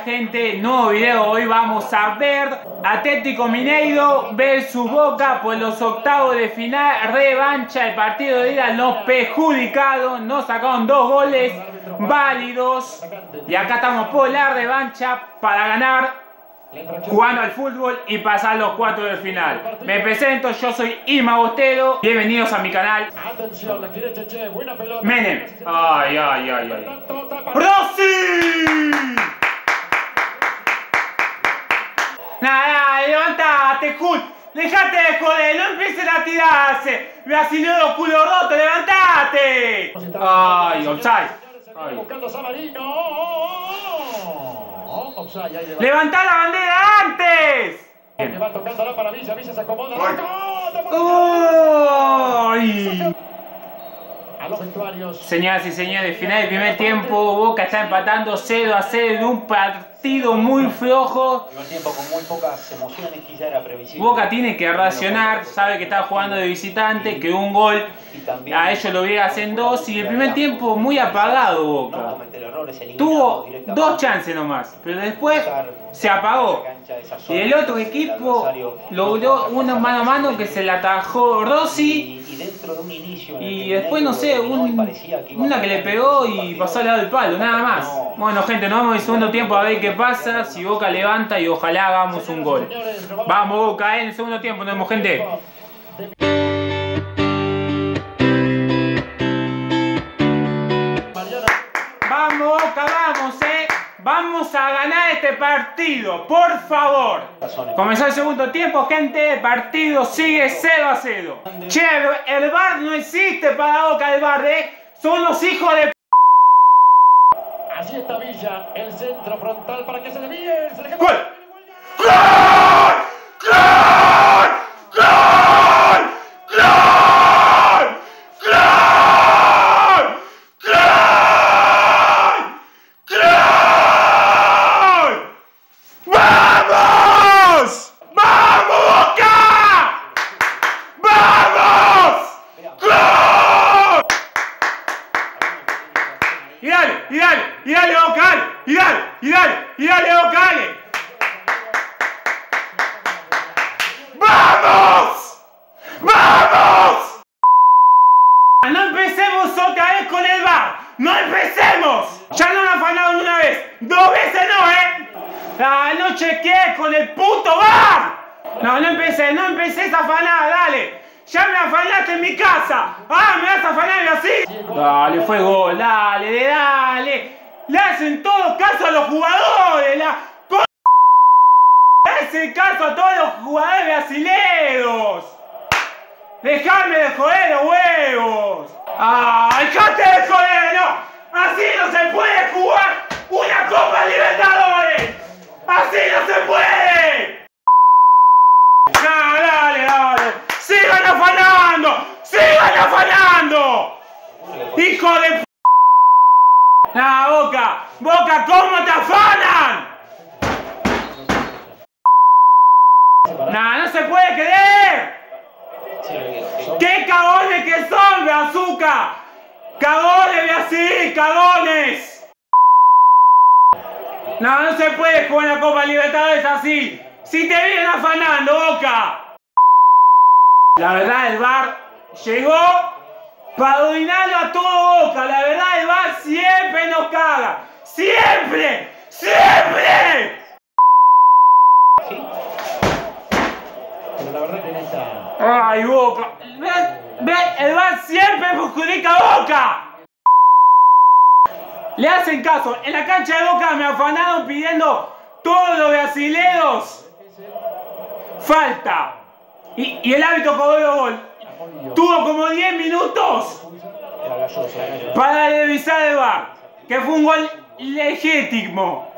gente, nuevo video. Hoy vamos a ver Atlético Mineiro versus Boca por los octavos de final, revancha. El partido de ida nos perjudicaron, nos sacaron 2 goles válidos y acá estamos por la revancha para ganar, jugando al fútbol y pasar los 4 de final. Me presento, yo soy Ima Bostero. Bienvenidos a mi canal. Menem. Ay. ¡Rossi! Nada, levantate, Jul. Dejate de joder, no empieces a tirarse. Brasileño culo roto, levantate. Ay, offside. ¡Levantá la bandera antes! Que va tocando la para Villa, Villa se acomoda. ¡Ay! A los vestuarios. Señoras y señores, final del primer tiempo. Boca está empatando 0-0 en un partido muy flojo. Primer tiempo con muy pocas emociones, quizá era previsible. Boca tiene que reaccionar, sabe que está jugando de visitante, que un gol a ellos lo obliga a hacer 2 y el primer tiempo muy apagado Boca. Tuvo 2 chances nomás, pero después se apagó. Y el otro equipo logró uno mano a mano que se le atajó Rossi. Y después no sé, una que le pegó y pasó al lado del palo, nada más. Bueno gente, nos vemos en el segundo tiempo a ver qué pasa, si Boca levanta y ojalá hagamos un gol. Vamos Boca, en el segundo tiempo nos vemos gente. Vamos Boca, vamos vamos a ganar este partido, por favor. Comenzó el segundo tiempo, gente. El partido sigue 0-0. Che, el VAR no existe para Boca, el VAR, son los hijos de... Así está Villa, el centro frontal para que se desvíe. ¡Gol! ¡Gol! ¡Gol! ¡Gol! ¡Gol! ¡Gol! ¡Gol! ¡Vamos! ¡Vamos, Boca! ¡Vamos! ¡Gol! Y dale, Boca, y dale, Boca, dale. ¡Vamos! ¡Vamos! No empecemos otra vez con el VAR. ¡No empecemos! Ya no me afanaron una vez. 2 veces no, no chequeé con el puto VAR. No empecé a afanar, dale. Ya me afanaste en mi casa. Ah, me vas a afanar así. Dale, fue gol, dale. Le hacen todo caso a los jugadores. Le hacen caso a todos los jugadores brasileños. Dejame de joder los huevos. ¡Ah! ¡Dejate de joder! ¡No! ¡Así no se puede jugar una Copa Libertadores! ¡Así no se puede! ¡No, dale! ¡Sigan afanando! ¡Hijo de p***! ¡No, Boca, ¿cómo te afanan? No se puede creer. ¡Qué cagones que son, Brazuca! ¡Cagones, Brasil! ¡Cagones! No se puede jugar la Copa Libertadores así. Si te vienen afanando, Boca. La verdad, el VAR llegó para dominarlo a todo Boca. La verdad, el VAR siempre nos caga. ¡Siempre! Pero la verdad que en esta... ¡Ay, Boca! ¿Ves? El VAR siempre perjudica a Boca. Le hacen caso. En la cancha de Boca me afanaron pidiendo todos los brasileños falta. Y el árbitro cobró el gol. Tuvo como 10 minutos para revisar el VAR. Que fue un gol legítimo.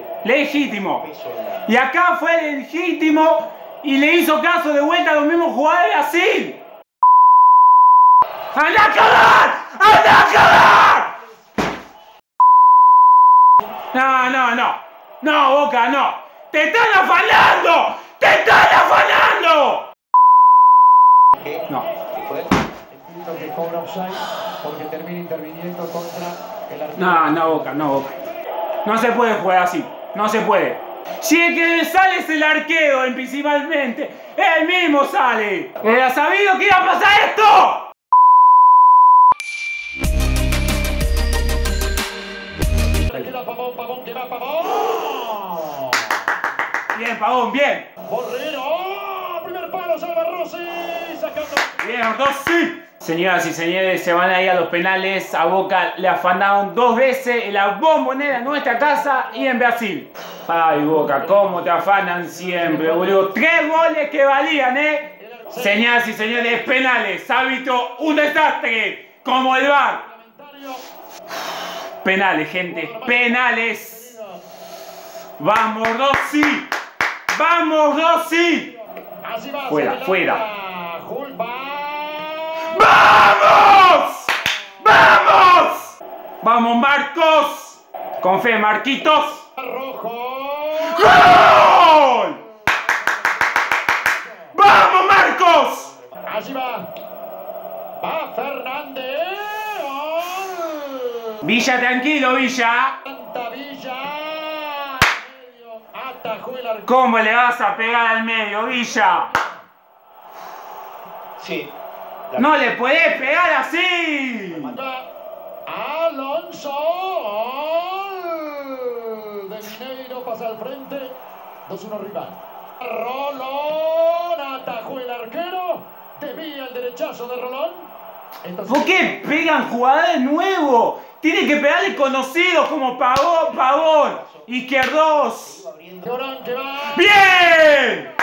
Y acá fue legítimo y le hizo caso de vuelta a los mismos jugadores de Brasil. ¡Anda a cagar! No, Boca, no. ¡Te están afanando! No. El punto que cobra offside porque termina interviniendo contra el arquero. No, Boca. No se puede jugar así. No se puede. Si el que sale es el arquero, principalmente, él mismo sale. ¿Era sabido que iba a pasar esto? Pavón que va, Pavón. Bien, Pavón, bien. Borrero, primer palo, salva Rossi, sacando. Bien, Rossi. Señoras y señores, se van a ir a los penales. A Boca le afanaron 2 veces en la Bombonera en nuestra casa y en Brasil. Ay, Boca, cómo te afanan siempre, boludo. 3 goles que valían, Señoras y señores, penales. Hábito, un desastre, como el VAR. Penales, gente, penales. Vamos, Rossi. Vamos, Rossi. Fuera, fuera. ¡Vamos! ¡Vamos! ¡Vamos, Marcos! Con fe, Marquitos. ¡Gol! ¡Vamos, Marcos! Allí va. Va Fernández. Villa, tranquilo, Villa. ¿Cómo le vas a pegar al medio, Villa? Sí. ¡No le podés pegar así! Alonso. De Mineiro pasa al frente. 2-1 rival. Rolón. Atajó el arquero. Desvía el derechazo de Rolón. ¿Por qué pegan jugadores nuevos? Tienen que pegarle conocidos como Pavón, Izquierdos. ¡Bien!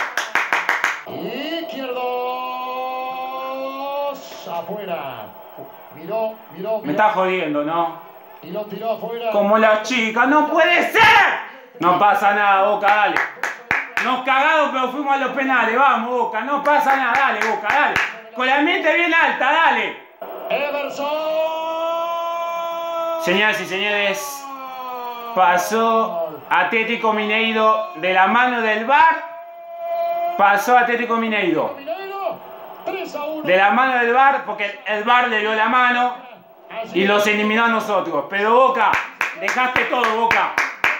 Izquierdos. Afuera. Miró. Me está jodiendo, ¿no? Y lo tiró afuera. Como la chica, ¡no puede ser! No pasa nada, Boca, dale. Nos cagamos, pero fuimos a los penales. Vamos, Boca, no pasa nada, dale, Boca, dale. Con la mente bien alta, dale. Everson. Señoras y señores, pasó Atlético Mineiro de la mano del VAR. Pasó Atlético Mineiro de la mano del VAR, porque el VAR le dio la mano y los eliminó a nosotros. Pero Boca, dejaste todo, Boca.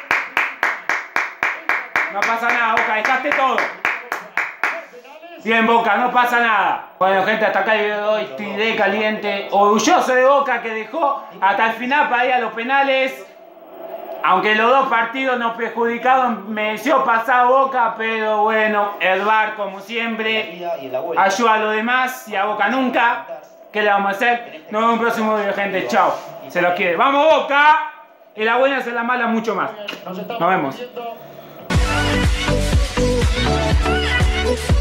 No pasa nada, Boca, dejaste todo. Bien, Boca, no pasa nada. Bueno, gente, hasta acá el video de hoy. Estoy de caliente, orgulloso de Boca, que dejó hasta el final para ir a los penales. Aunque los 2 partidos nos perjudicaron, mereció pasar Boca, pero bueno, el VAR, como siempre, ayuda a los demás y a Boca nunca. ¿Qué le vamos a hacer? Nos vemos en un próximo video, gente. Chao. Se los quiere. ¡Vamos, Boca! Y la buena se la mala mucho más. Nos vemos.